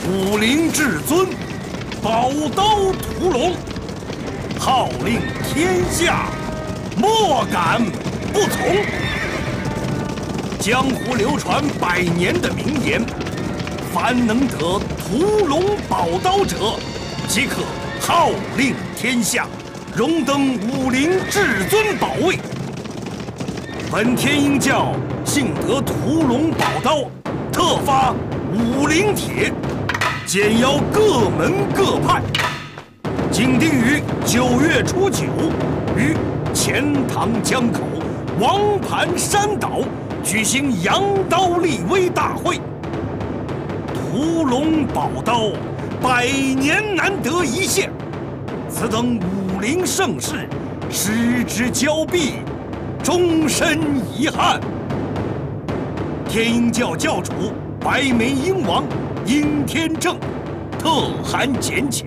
武林至尊，宝刀屠龙，号令天下，莫敢不从。江湖流传100年的名言：凡能得屠龙宝刀者，即可号令天下，荣登武林至尊宝位。本天鹰教幸得屠龙宝刀，特发武林帖，简邀各门各派，紧定于9月初9于钱塘江口王盘山岛举行扬刀立威大会。屠龙宝刀100年难得一现，此等武林盛事，失之交臂，终身遗憾。天鹰教教主白眉鹰王殷天正特函简请。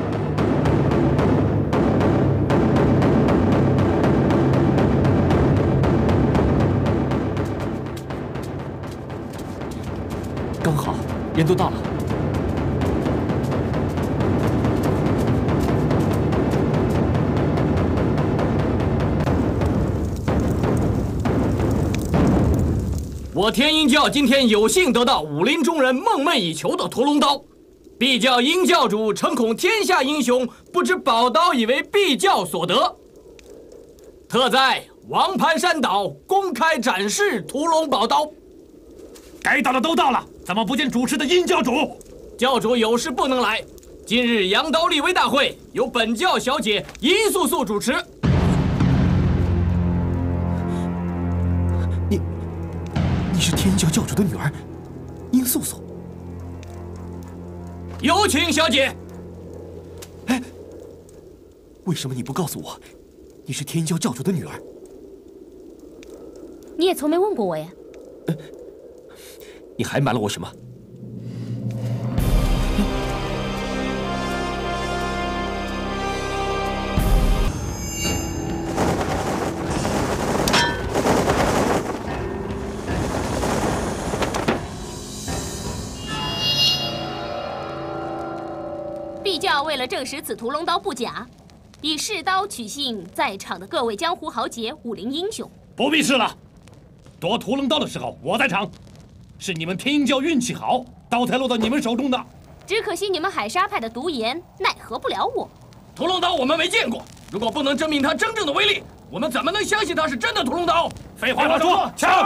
刚好，人都到了。 我天鹰教今天有幸得到武林中人梦寐以求的屠龙刀，必教鹰教主诚恐天下英雄不知宝刀以为必教所得，特在王盘山岛公开展示屠龙宝刀。 该到的都到了，怎么不见主持的殷教主？ 教主有事不能来，今日扬刀立威大会由本教小姐殷素素主持。 你是天鹰教教主的女儿，殷素素。 有请小姐。 哎，为什么你不告诉我，你是天鹰教教主的女儿？ 你也从没问过我呀。 你还瞒了我什么？ 必教为了证实此屠龙刀不假，以试刀取信在场的各位江湖豪杰、武林英雄。 不必试了，夺屠龙刀的时候我在场，是你们天鹰教运气好，刀才落到你们手中的。 只可惜你们海沙派的毒言奈何不了我。 屠龙刀我们没见过，如果不能证明它真正的威力，我们怎么能相信它是真的屠龙刀？ 废话少说，抢！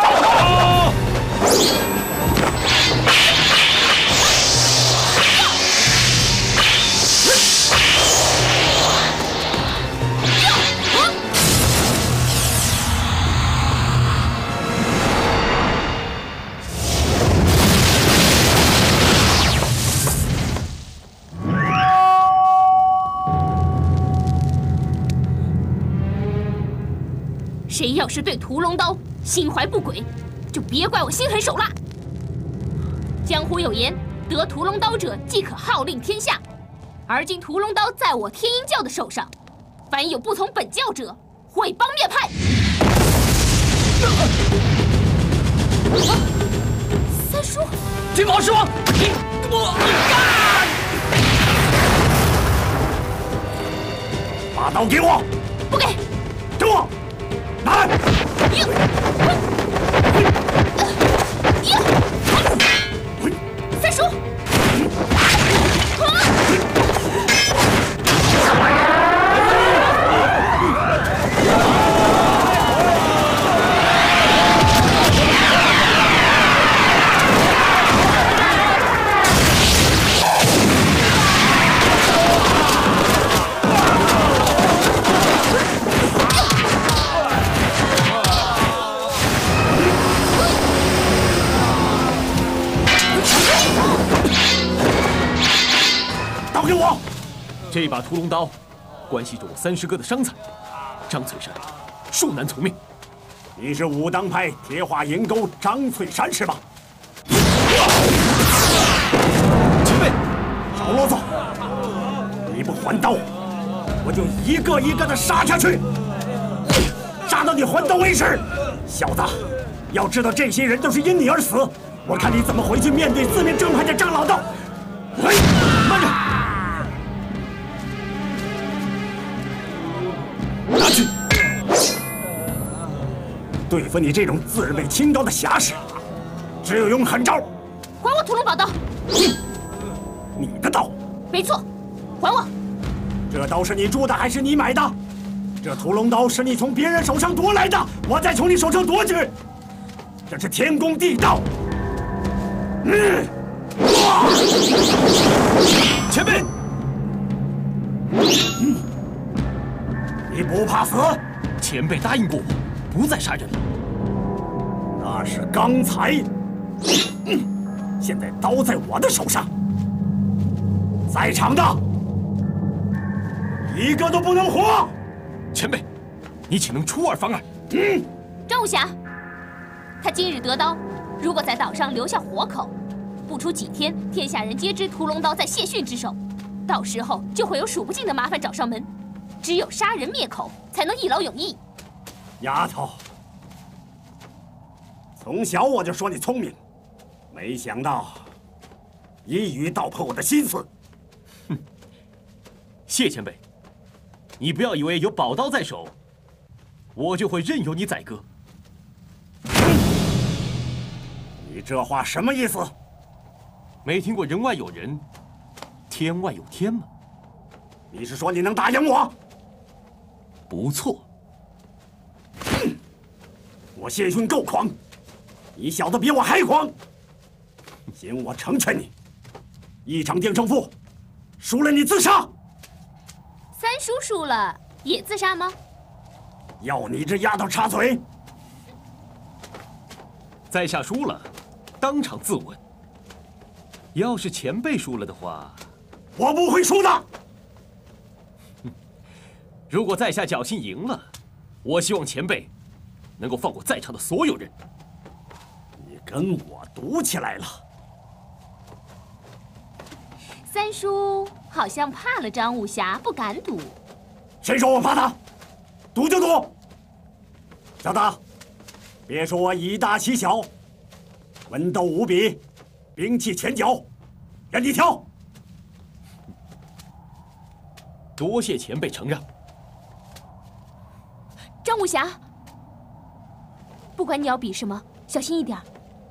谁要是对屠龙刀心怀不轨，就别怪我心狠手辣。江湖有言，得屠龙刀者即可号令天下。而今屠龙刀在我天鹰教的手上，凡有不从本教者，毁帮灭派。三叔， 金毛狮王， 把刀给我！ 不给！ 给我！来！ 三叔！ 这把屠龙刀，关系着我30哥的伤残，张翠山恕难从命。 你是武当派铁画银钩张翠山是吧？ 前辈， 少啰嗦！你不还刀，我就一个一个的杀下去，杀到你还刀为止。小子，要知道这些人都是因你而死，我看你怎么回去面对4面正派的张老道。 对付你这种自认为清高的侠士，只有用狠招。 还我屠龙宝刀！ 你的刀？ 没错，还我！ 这刀是你铸的还是你买的？这屠龙刀是你从别人手上夺来的，我再从你手上夺去，这是天公地道。 前辈， 你不怕死？ 前辈答应过我，不再杀人了。 那是刚才。现在刀在我的手上，在场的一个都不能活。 前辈，你岂能出尔反尔？ 张武侠，他今日得刀，如果在岛上留下活口，不出几天，天下人皆知屠龙刀在谢逊之手，到时候就会有数不尽的麻烦找上门。只有杀人灭口，才能一劳永逸。 丫头，从小我就说你聪明，没想到一语道破我的心思。 哼，谢前辈，你不要以为有宝刀在手，我就会任由你宰割。 你这话什么意思？ 没听过人外有人，天外有天吗？ 你是说你能打赢我？ 不错。 我谢逊够狂，你小子比我还狂。行，我成全你，一场定胜负，输了你自杀。 三叔输了也自杀吗？ 要你这丫头插嘴！ 在下输了，当场自刎。要是前辈输了的话， 我不会输的。 如果在下侥幸赢了，我希望前辈能够放过在场的所有人。 你跟我赌起来了。 三叔好像怕了张武侠，不敢赌。 谁说我怕他？赌就赌。小子，别说我以大欺小，文斗武比，兵器拳脚，任你挑。 多谢前辈承让。 张武侠，不管你要比什么，小心一点。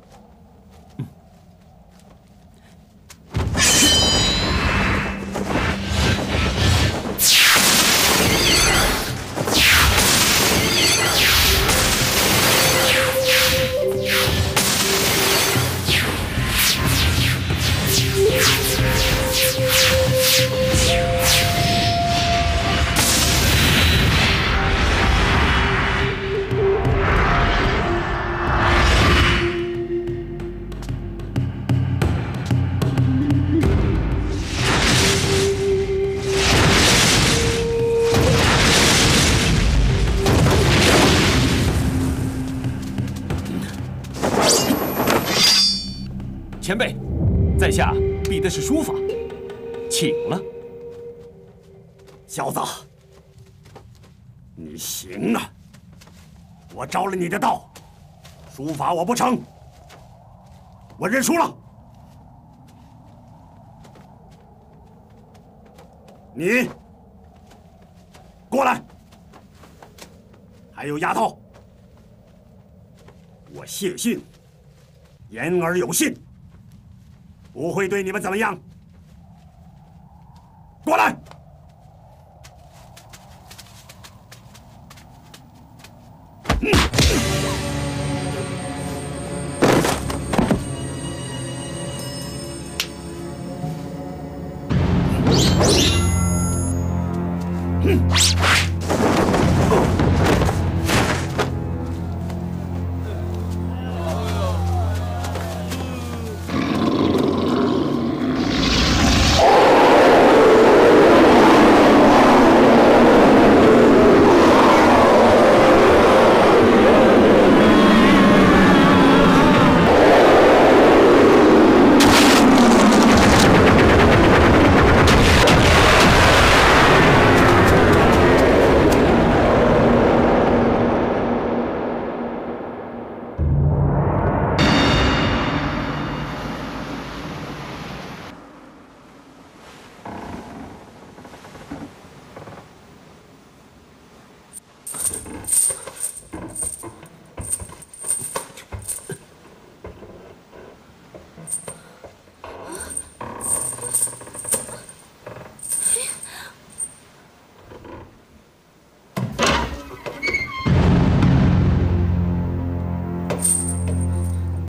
前辈，在下比的是书法，请了。 小子，你行啊！我招了你的道，书法我不成，我认输了。你过来，还有丫头，我谢逊言而有信，不会对你们怎么样。过来！